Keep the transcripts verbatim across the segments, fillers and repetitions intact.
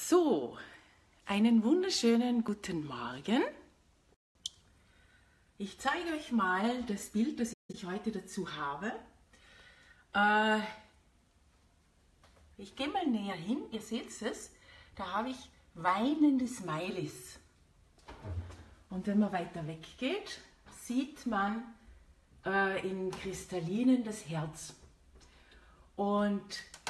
So, einen wunderschönen guten Morgen. Ich zeige euch mal das Bild, das ich heute dazu habe. Äh, ich gehe mal näher hin, ihr seht es, da habe ich weinende Smileys. Und wenn man weiter weg geht, sieht man äh, in Kristallinen das Herz. Und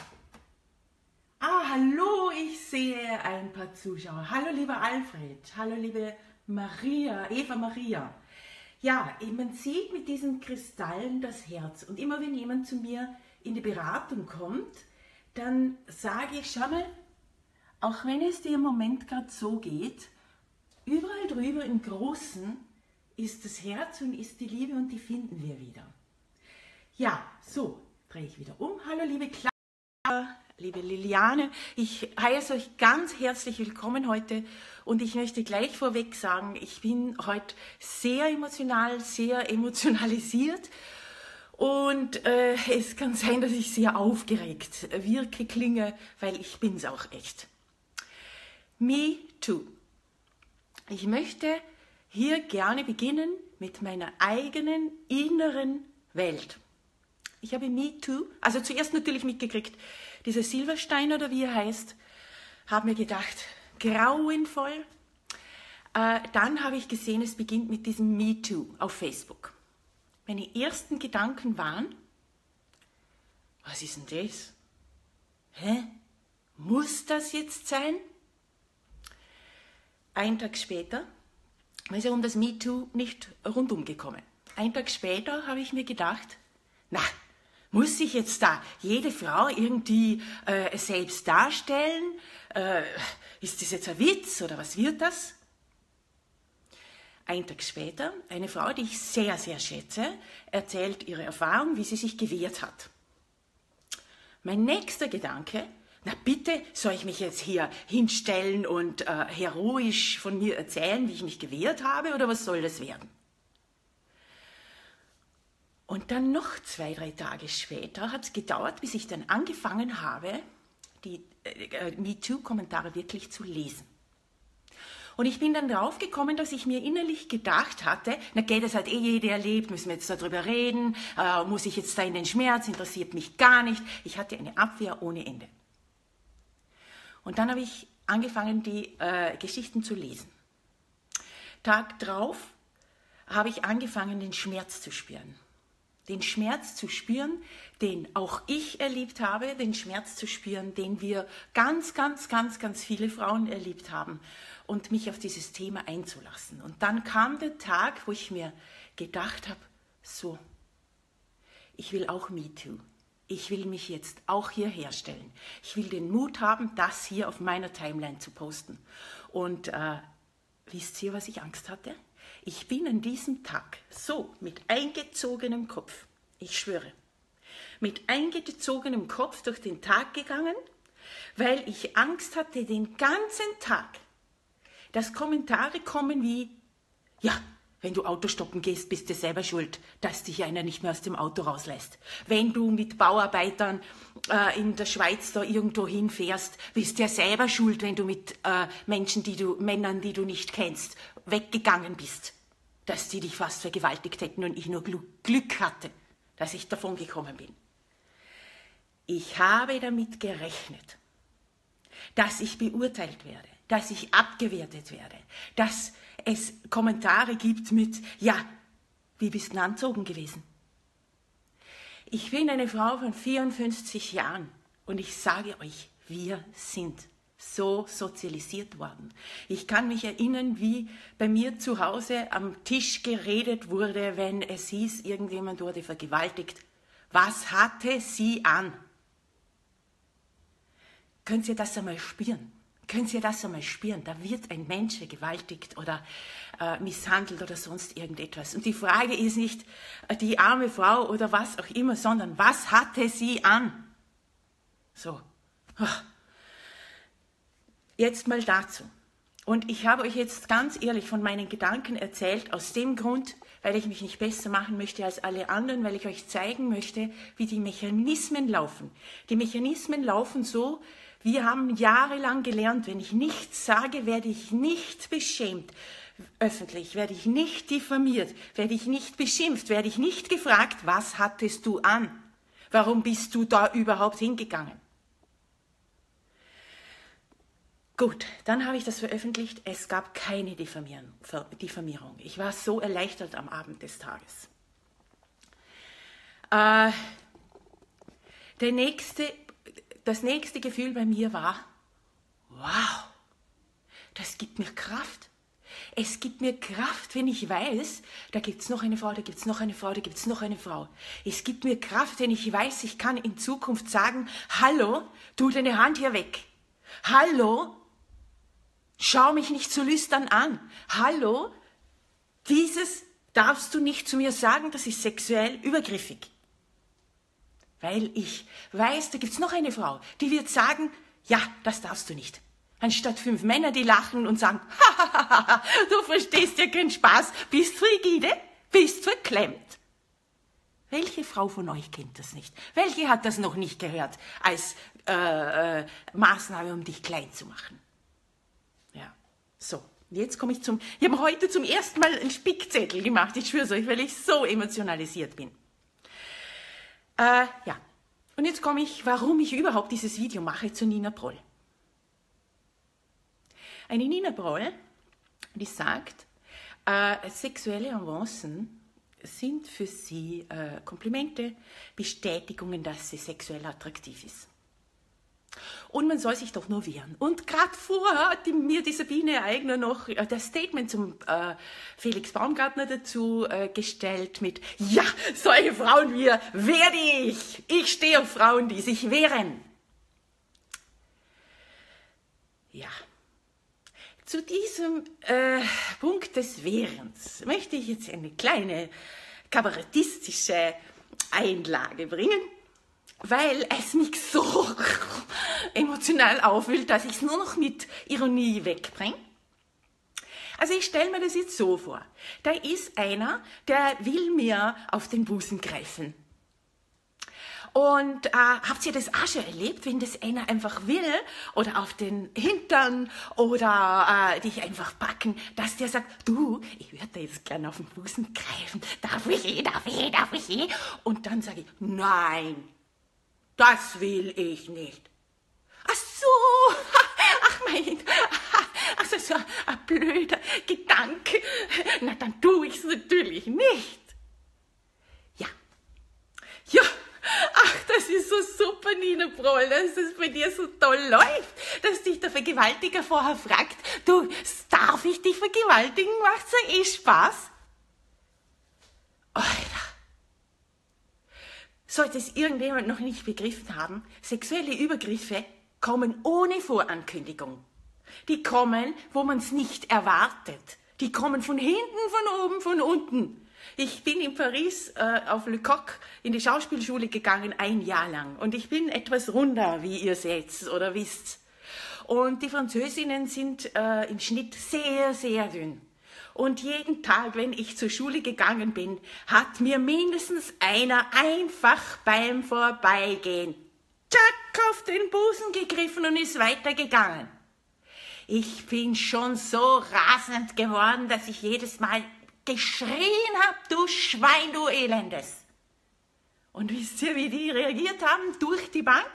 ah, hallo, ich sehe ein paar Zuschauer. Hallo, lieber Alfred. Hallo, liebe Maria, Eva Maria. Ja, man sieht mit diesen Kristallen das Herz. Und immer wenn jemand zu mir in die Beratung kommt, dann sage ich, schau mal, auch wenn es dir im Moment gerade so geht, überall drüber im Großen ist das Herz und ist die Liebe und die finden wir wieder. Ja, so, drehe ich wieder um. Hallo, liebe Clara. Liebe Liliane, ich heiße euch ganz herzlich willkommen heute und ich möchte gleich vorweg sagen, ich bin heute sehr emotional, sehr emotionalisiert und äh, es kann sein, dass ich sehr aufgeregt wirke, klinge, weil ich bin es auch echt. Me too. Ich möchte hier gerne beginnen mit meiner eigenen inneren Welt. Ich habe Me too, also zuerst natürlich mitgekriegt, dieser Silberstein oder wie er heißt, habe mir gedacht, grauenvoll. Äh, dann habe ich gesehen, es beginnt mit diesem Me too auf Facebook. Meine ersten Gedanken waren, was ist denn das? Hä? Muss das jetzt sein? Ein Tag später ist ja um das Me too nicht rundum gekommen. Ein Tag später habe ich mir gedacht, na, muss sich jetzt da jede Frau irgendwie äh, selbst darstellen? Äh, ist das jetzt ein Witz oder was wird das? Ein Tag später, eine Frau, die ich sehr, sehr schätze, erzählt ihre Erfahrung, wie sie sich gewehrt hat. Mein nächster Gedanke, na bitte, soll ich mich jetzt hier hinstellen und äh, heroisch von mir erzählen, wie ich mich gewehrt habe oder was soll das werden? Und dann noch zwei, drei Tage später hat es gedauert, bis ich dann angefangen habe, die äh, MeToo-Kommentare wirklich zu lesen. Und ich bin dann drauf gekommen, dass ich mir innerlich gedacht hatte, na geht, das hat eh jeder erlebt, müssen wir jetzt darüber reden, äh, muss ich jetzt da in den Schmerz, interessiert mich gar nicht. Ich hatte eine Abwehr ohne Ende. Und dann habe ich angefangen, die äh, Geschichten zu lesen. Tag drauf habe ich angefangen, den Schmerz zu spüren. Den Schmerz zu spüren, den auch ich erlebt habe, den Schmerz zu spüren, den wir ganz, ganz, ganz, ganz viele Frauen erlebt haben und mich auf dieses Thema einzulassen. Und dann kam der Tag, wo ich mir gedacht habe, so, ich will auch MeToo. Ich will mich jetzt auch hier herstellen. Ich will den Mut haben, das hier auf meiner Timeline zu posten. Und äh, wisst ihr, was ich Angst hatte? Ich bin an diesem Tag so mit eingezogenem Kopf, ich schwöre, mit eingezogenem Kopf durch den Tag gegangen, weil ich Angst hatte den ganzen Tag, dass Kommentare kommen wie, ja, wenn du Auto stoppen gehst, bist du selber schuld, dass dich einer nicht mehr aus dem Auto rauslässt. Wenn du mit Bauarbeitern äh, in der Schweiz da irgendwo hinfährst, bist du ja selber schuld, wenn du mit äh, Menschen, die du, Männern, die du nicht kennst, weggegangen bist, dass die dich fast vergewaltigt hätten und ich nur Glück hatte, dass ich davon gekommen bin. Ich habe damit gerechnet, dass ich beurteilt werde, dass ich abgewertet werde, dass es Kommentare gibt mit, ja, wie bist du angezogen gewesen? Ich bin eine Frau von vierundfünfzig Jahren und ich sage euch, wir sind so sozialisiert worden. Ich kann mich erinnern, wie bei mir zu Hause am Tisch geredet wurde, wenn es hieß, irgendjemand wurde vergewaltigt. Was hatte sie an? Könnt ihr das einmal spüren? Könnt ihr das einmal spüren? Da wird ein Mensch vergewaltigt oder äh, misshandelt oder sonst irgendetwas. Und die Frage ist nicht äh, die arme Frau oder was auch immer, sondern was hatte sie an? So. Jetzt mal dazu. Und ich habe euch jetzt ganz ehrlich von meinen Gedanken erzählt, aus dem Grund, weil ich mich nicht besser machen möchte als alle anderen, weil ich euch zeigen möchte, wie die Mechanismen laufen. Die Mechanismen laufen so, wir haben jahrelang gelernt, wenn ich nichts sage, werde ich nicht beschämt. Öffentlich werde ich nicht diffamiert, werde ich nicht beschimpft, werde ich nicht gefragt, was hattest du an? Warum bist du da überhaupt hingegangen? Gut, dann habe ich das veröffentlicht. Es gab keine Diffamierung. Ich war so erleichtert am Abend des Tages. Äh, der nächste, das nächste Gefühl bei mir war, wow, das gibt mir Kraft. Es gibt mir Kraft, wenn ich weiß, da gibt es noch eine Frau, da gibt es noch eine Frau, da gibt es noch eine Frau. Es gibt mir Kraft, wenn ich weiß, ich kann in Zukunft sagen, hallo, tu deine Hand hier weg. Hallo, schau mich nicht so lüstern an. Hallo, dieses darfst du nicht zu mir sagen, das ist sexuell übergriffig. Weil ich weiß, da gibt es noch eine Frau, die wird sagen, ja, das darfst du nicht. Anstatt fünf Männer, die lachen und sagen, hahaha, du verstehst ja keinen Spaß, bist rigide, bist verklemmt. Welche Frau von euch kennt das nicht? Welche hat das noch nicht gehört als äh, äh, Maßnahme, um dich klein zu machen? Ja, so. Jetzt komme ich zum, ich habe heute zum ersten Mal einen Spickzettel gemacht, ich schwöre es euch, weil ich so emotionalisiert bin. Äh, ja, und jetzt komme ich, warum ich überhaupt dieses Video mache, zu Nina Broll. Eine Nina Broll, die sagt, äh, sexuelle Avancen sind für sie äh, Komplimente, Bestätigungen, dass sie sexuell attraktiv ist. Und man soll sich doch nur wehren. Und gerade vorher hat mir die Sabine Eigner noch äh, das Statement zum äh, Felix Baumgartner dazu äh, gestellt mit, ja, solche Frauen wie ihr werde ich. Ich stehe auf Frauen, die sich wehren. Ja. Zu diesem äh, Punkt des Wehrens möchte ich jetzt eine kleine kabarettistische Einlage bringen, weil es mich so emotional aufwühlt, dass ich es nur noch mit Ironie wegbringe. Also ich stelle mir das jetzt so vor. Da ist einer, der will mir auf den Busen greifen. Und äh, habt ihr das auch schon erlebt, wenn das einer einfach will oder auf den Hintern oder äh, dich einfach packen, dass der sagt, du, ich würde da jetzt gerne auf den Busen greifen, darf ich eh, darf ich eh, darf ich eh? Und dann sage ich, nein, das will ich nicht. Ach so, ach mein, ach so, so ein blöder Gedanke, na dann tue ich es natürlich nicht. Ja, ja. Ach, das ist so super, Nina Broll, dass es bei dir so toll läuft, dass dich der Vergewaltiger vorher fragt, du, darf ich dich vergewaltigen, macht's ja eh Spaß? Alter. Sollte es irgendjemand noch nicht begriffen haben, sexuelle Übergriffe kommen ohne Vorankündigung. Die kommen, wo man es nicht erwartet. Die kommen von hinten, von oben, von unten. Ich bin in Paris äh, auf Le Coq in die Schauspielschule gegangen, ein Jahr lang. Und ich bin etwas runder, wie ihr seht oder wisst. Und die Französinnen sind äh, im Schnitt sehr, sehr dünn. Und jeden Tag, wenn ich zur Schule gegangen bin, hat mir mindestens einer einfach beim Vorbeigehen tschack auf den Busen gegriffen und ist weitergegangen. Ich bin schon so rasend geworden, dass ich jedes Mal geschrien hab, du Schwein, du Elendes. Und wisst ihr, wie die reagiert haben? Durch die Bank?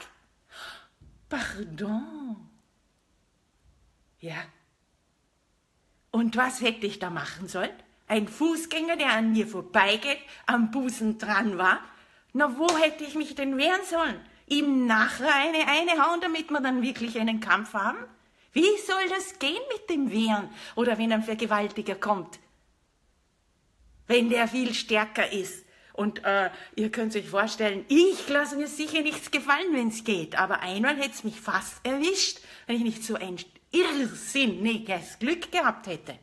Pardon. Ja. Und was hätte ich da machen sollen? Ein Fußgänger, der an mir vorbeigeht, am Busen dran war? Na, wo hätte ich mich denn wehren sollen? Ihm nachher eine eine hauen, damit wir dann wirklich einen Kampf haben? Wie soll das gehen mit dem Wehren? Oder wenn ein Vergewaltiger kommt? Wenn der viel stärker ist. Und äh, ihr könnt euch vorstellen, ich lasse mir sicher nichts gefallen, wenn es geht. Aber einmal hätte es mich fast erwischt, wenn ich nicht so ein irrsinniges Glück gehabt hätte.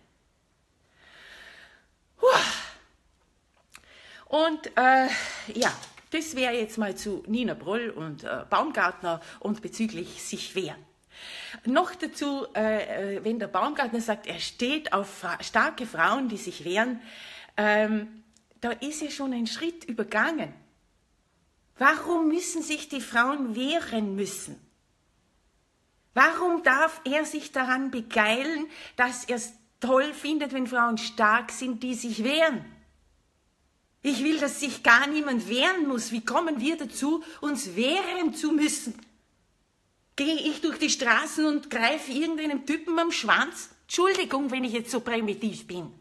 Und äh, ja, das wäre jetzt mal zu Nina Broll und äh, Baumgartner und bezüglich sich wehren. Noch dazu, äh, wenn der Baumgartner sagt, er steht auf fra starke Frauen, die sich wehren, ähm, da ist ja schon ein Schritt übergangen. Warum müssen sich die Frauen wehren müssen? Warum darf er sich daran begeilen, dass er es toll findet, wenn Frauen stark sind, die sich wehren? Ich will, dass sich gar niemand wehren muss. Wie kommen wir dazu, uns wehren zu müssen? Gehe ich durch die Straßen und greife irgendeinem Typen am Schwanz? Entschuldigung, wenn ich jetzt so primitiv bin.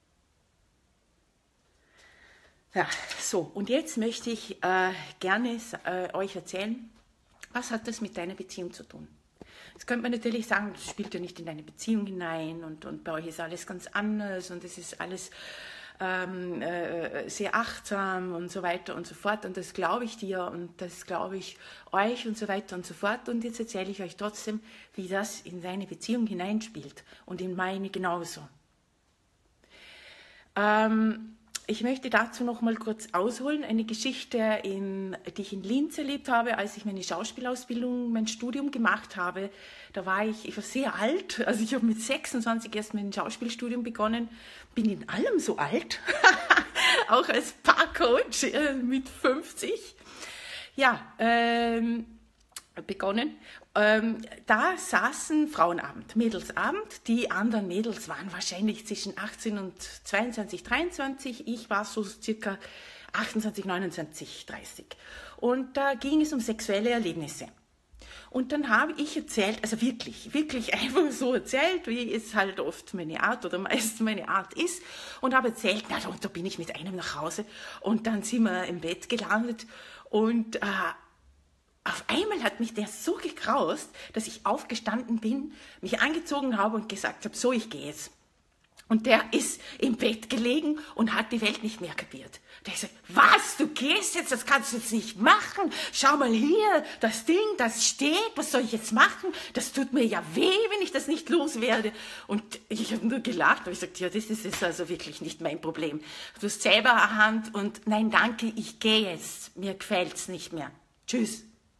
Ja, so, und jetzt möchte ich äh, gerne äh, euch erzählen, was hat das mit deiner Beziehung zu tun? Jetzt könnte man natürlich sagen, das spielt ja nicht in deine Beziehung hinein und, und bei euch ist alles ganz anders und es ist alles ähm, äh, sehr achtsam und so weiter und so fort und das glaube ich dir und das glaube ich euch und so weiter und so fort und jetzt erzähle ich euch trotzdem, wie das in deine Beziehung hineinspielt und in meine genauso. Ähm, Ich möchte dazu noch mal kurz ausholen, eine Geschichte, in, die ich in Linz erlebt habe, als ich meine Schauspielausbildung, mein Studium gemacht habe. Da war ich, ich war sehr alt, also ich habe mit sechsundzwanzig erst mein Schauspielstudium begonnen, bin in allem so alt, auch als Paarcoach äh, mit fünfzig. Ja, ähm, begonnen. Ähm, da saßen Frauenabend, Mädelsabend. Die anderen Mädels waren wahrscheinlich zwischen achtzehn und zweiundzwanzig, dreiundzwanzig. Ich war so circa achtundzwanzig, neunundzwanzig, dreißig. Und da ging es um sexuelle Erlebnisse. Und dann habe ich erzählt, also wirklich, wirklich einfach so erzählt, wie es halt oft meine Art oder meist meine Art ist. Und habe erzählt, na, und da bin ich mit einem nach Hause. Und dann sind wir im Bett gelandet. Und äh, auf einmal hat mich der so gekraust, dass ich aufgestanden bin, mich angezogen habe und gesagt habe, so, ich gehe jetzt. Und der ist im Bett gelegen und hat die Welt nicht mehr kapiert. Der hat gesagt, was, du gehst jetzt, das kannst du jetzt nicht machen. Schau mal hier, das Ding, das steht, was soll ich jetzt machen? Das tut mir ja weh, wenn ich das nicht loswerde. Und ich habe nur gelacht und ich gesagt, ja, das ist jetzt also wirklich nicht mein Problem. Du hast selber eine Hand und nein, danke, ich gehe jetzt. Mir gefällt's nicht mehr. Tschüss.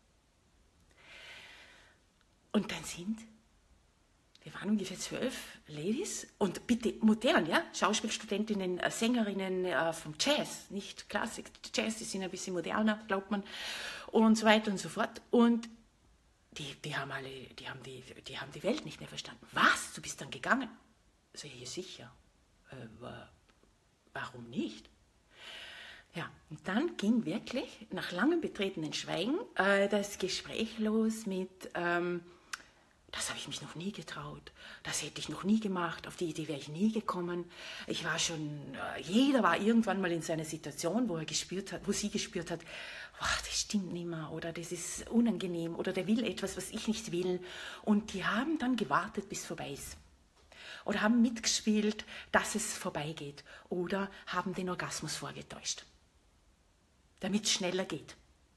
Und dann sind, wir waren ungefähr zwölf Ladies und bitte modern, ja, Schauspielstudentinnen, Sängerinnen äh, vom Jazz, nicht Klassik, Jazz, die sind ein bisschen moderner, glaubt man, und so weiter und so fort. Und die, die, haben alle, die, haben die, die haben die Welt nicht mehr verstanden. Was, du bist dann gegangen? So, ja, sicher. Äh, warum nicht? Ja, und dann ging wirklich nach langem betretenen Schweigen äh, das Gespräch los mit, ähm, das habe ich mich noch nie getraut, das hätte ich noch nie gemacht, auf die Idee wäre ich nie gekommen. Ich war schon, äh, jeder war irgendwann mal in so einer Situation, wo er gespürt hat, wo sie gespürt hat, oh, das stimmt nicht mehr oder das ist unangenehm oder der will etwas, was ich nicht will. Und die haben dann gewartet, bis es vorbei ist. Oder haben mitgespielt, dass es vorbeigeht oder haben den Orgasmus vorgetäuscht, damit es schneller geht.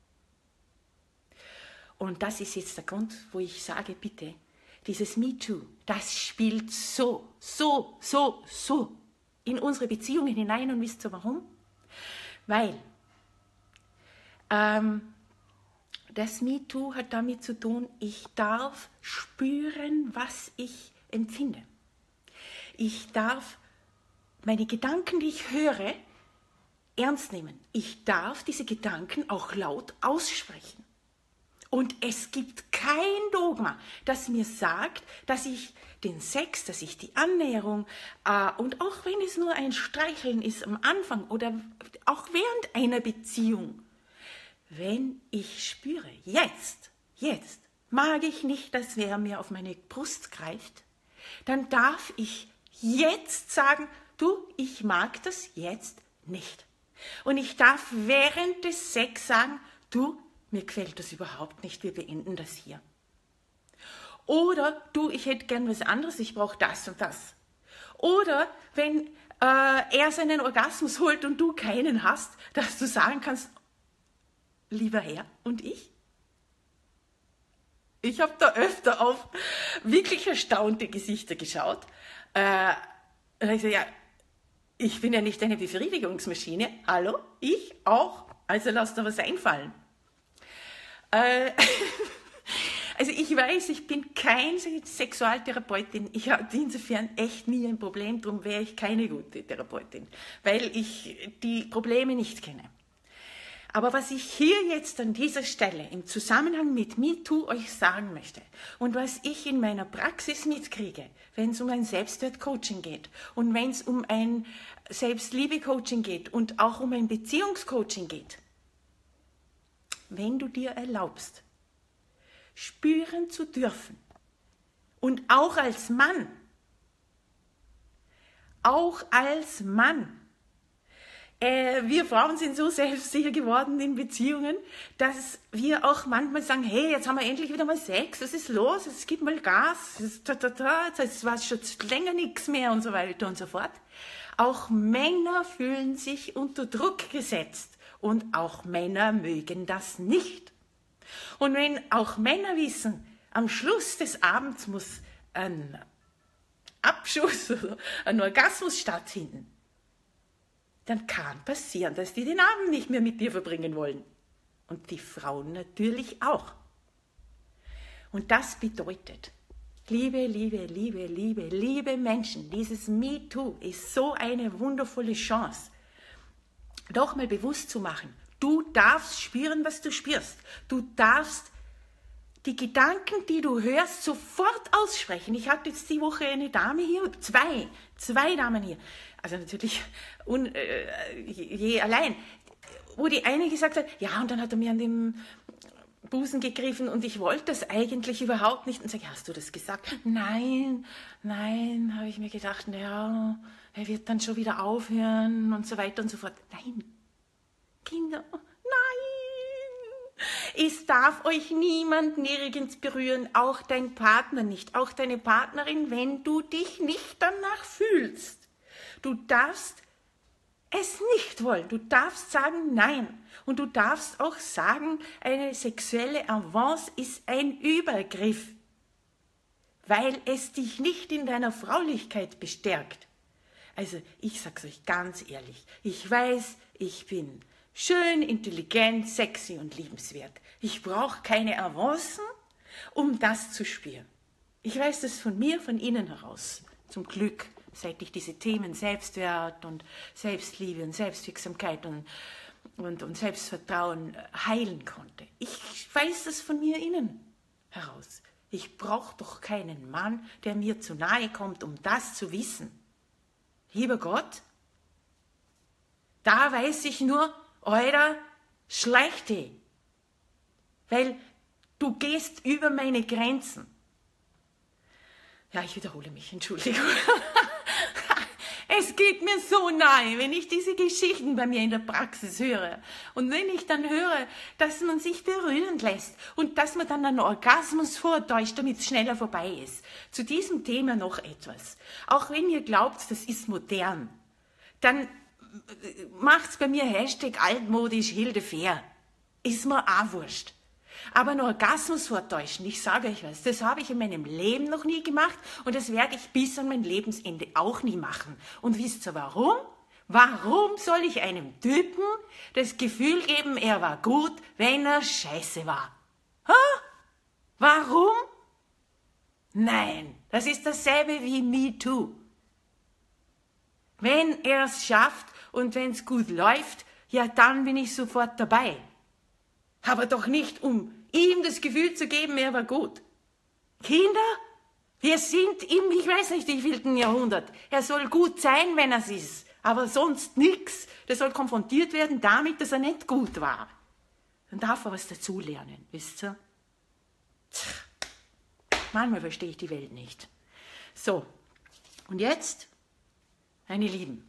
Und das ist jetzt der Grund, wo ich sage, bitte, dieses MeToo, das spielt so, so, so, so in unsere Beziehungen hinein. Und wisst ihr warum? Weil ähm, das MeToo hat damit zu tun, ich darf spüren, was ich empfinde. Ich darf meine Gedanken, die ich höre, ernst nehmen. Ich darf diese Gedanken auch laut aussprechen. Und es gibt kein Dogma, das mir sagt, dass ich den Sex, dass ich die Annäherung äh, und auch wenn es nur ein Streicheln ist am Anfang oder auch während einer Beziehung, wenn ich spüre, jetzt, jetzt mag ich nicht, dass wer mir auf meine Brust greift, dann darf ich jetzt sagen, du, ich mag das jetzt nicht. Und ich darf während des Sex sagen, du, mir gefällt das überhaupt nicht, wir beenden das hier. Oder, du, ich hätte gern was anderes, ich brauche das und das. Oder, wenn äh, er seinen Orgasmus holt und du keinen hast, dass du sagen kannst, lieber Herr, und ich? Ich habe da öfter auf wirklich erstaunte Gesichter geschaut. Äh, also ja, ich bin ja nicht eine Befriedigungsmaschine. Hallo, ich auch. Also lass da was einfallen. Äh, Also ich weiß, ich bin keine Sexualtherapeutin. Ich hatte insofern echt nie ein Problem, darum wäre ich keine gute Therapeutin, weil ich die Probleme nicht kenne. Aber was ich hier jetzt an dieser Stelle im Zusammenhang mit MeToo euch sagen möchte und was ich in meiner Praxis mitkriege, wenn es um ein Selbstwert-Coaching geht und wenn es um ein Selbstliebe-Coaching geht und auch um ein Beziehungscoaching geht, wenn du dir erlaubst, spüren zu dürfen und auch als Mann, auch als Mann, Äh, wir Frauen sind so selbstsicher geworden in Beziehungen, dass wir auch manchmal sagen, hey, jetzt haben wir endlich wieder mal Sex, was ist los, es gibt mal Gas, es, ta, ta, ta, jetzt war schon länger nichts mehr und so weiter und so fort. Auch Männer fühlen sich unter Druck gesetzt und auch Männer mögen das nicht. Und wenn auch Männer wissen, am Schluss des Abends muss ein Abschuss oder ein Orgasmus stattfinden, dann kann passieren, dass die den Abend nicht mehr mit dir verbringen wollen. Und die Frauen natürlich auch. Und das bedeutet, liebe, liebe, liebe, liebe, liebe Menschen, dieses MeToo ist so eine wundervolle Chance, doch mal bewusst zu machen, du darfst spüren, was du spürst. Du darfst die Gedanken, die du hörst, sofort aussprechen. Ich hatte jetzt die Woche eine Dame hier, zwei, zwei Damen hier, also natürlich un, äh, je allein, wo die eine gesagt hat, ja, und dann hat er mir an dem Busen gegriffen und ich wollte das eigentlich überhaupt nicht. Und sage, hast du das gesagt? Nein, nein, habe ich mir gedacht, naja, er wird dann schon wieder aufhören und so weiter und so fort. Nein, Kinder, nein, es darf euch niemand nirgends berühren, auch dein Partner nicht, auch deine Partnerin, wenn du dich nicht danach fühlst. Du darfst es nicht wollen. Du darfst sagen Nein. Und du darfst auch sagen, eine sexuelle Avance ist ein Übergriff, weil es dich nicht in deiner Fraulichkeit bestärkt. Also ich sag's euch ganz ehrlich, ich weiß, ich bin schön, intelligent, sexy und liebenswert. Ich brauche keine Avancen, um das zu spüren. Ich weiß das von mir, von innen heraus, zum Glück. Seit ich diese Themen Selbstwert und Selbstliebe und Selbstwirksamkeit und, und, und Selbstvertrauen heilen konnte. Ich weiß das von mir innen heraus. Ich brauche doch keinen Mann, der mir zu nahe kommt, um das zu wissen. Lieber Gott, da weiß ich nur, euer Schlechte, weil du gehst über meine Grenzen. Ja, ich wiederhole mich, Entschuldigung. Es geht mir so nahe, wenn ich diese Geschichten bei mir in der Praxis höre. Und wenn ich dann höre, dass man sich berühren lässt und dass man dann einen Orgasmus vortäuscht, damit es schneller vorbei ist. Zu diesem Thema noch etwas. Auch wenn ihr glaubt, das ist modern, dann macht's bei mir Hashtag altmodisch Hilde Fair. Ist mir auch wurscht. Aber einen Orgasmus vortäuschen, ich sage euch was, das habe ich in meinem Leben noch nie gemacht und das werde ich bis an mein Lebensende auch nie machen. Und wisst ihr warum? Warum soll ich einem Typen das Gefühl geben, er war gut, wenn er scheiße war? Ha? Warum? Nein, das ist dasselbe wie MeToo. Wenn er es schafft und wenn es gut läuft, ja, dann bin ich sofort dabei. Aber doch nicht, um ihm das Gefühl zu geben, er war gut. Kinder, wir sind im, ich weiß nicht wievielten Jahrhundert. Er soll gut sein, wenn er es ist, aber sonst nichts. Der soll konfrontiert werden damit, dass er nicht gut war. Dann darf er was dazulernen, wisst ihr? Manchmal verstehe ich die Welt nicht. So, und jetzt, meine Lieben,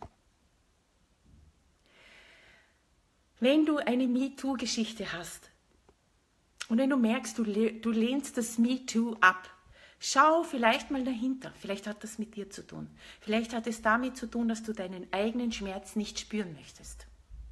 wenn du eine MeToo-Geschichte hast und wenn du merkst, du, du lehnst das MeToo ab, schau vielleicht mal dahinter. Vielleicht hat das mit dir zu tun. Vielleicht hat es damit zu tun, dass du deinen eigenen Schmerz nicht spüren möchtest.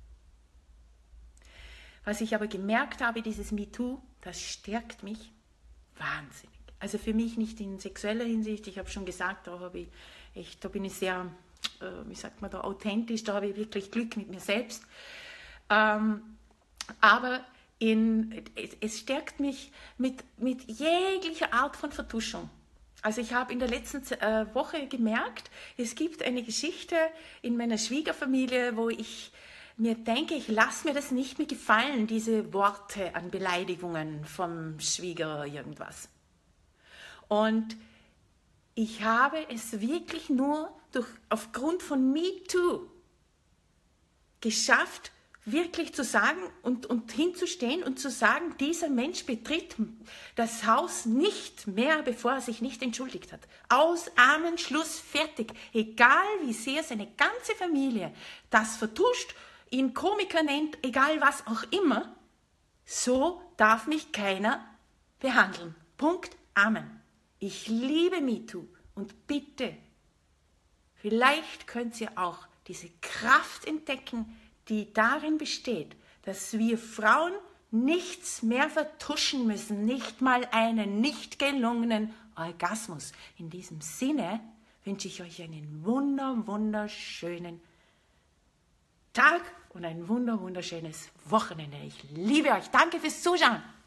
Was ich aber gemerkt habe, dieses MeToo, das stärkt mich wahnsinnig. Also für mich nicht in sexueller Hinsicht, ich habe schon gesagt, da, habe ich echt, da bin ich sehr, äh, wie sagt man da, authentisch, da habe ich wirklich Glück mit mir selbst. Ähm, aber in, es, es stärkt mich mit, mit jeglicher Art von Vertuschung. Also ich habe in der letzten äh, Woche gemerkt, es gibt eine Geschichte in meiner Schwiegerfamilie, wo ich mir denke, ich lasse mir das nicht mehr gefallen, diese Worte an Beleidigungen vom Schwieger irgendwas. Und ich habe es wirklich nur durch, aufgrund von MeToo geschafft, wirklich zu sagen und, und hinzustehen und zu sagen, dieser Mensch betritt das Haus nicht mehr, bevor er sich nicht entschuldigt hat. Aus, Amen, Schluss, fertig. Egal wie sehr seine ganze Familie das vertuscht, ihn Komiker nennt, egal was auch immer, so darf mich keiner behandeln. Punkt, Amen. Ich liebe MeToo und bitte, vielleicht könnt ihr auch diese Kraft entdecken, die darin besteht, dass wir Frauen nichts mehr vertuschen müssen, nicht mal einen nicht gelungenen Orgasmus. In diesem Sinne wünsche ich euch einen wunder, wunderschönen Tag und ein wunder, wunderschönes Wochenende. Ich liebe euch. Danke fürs Zuschauen.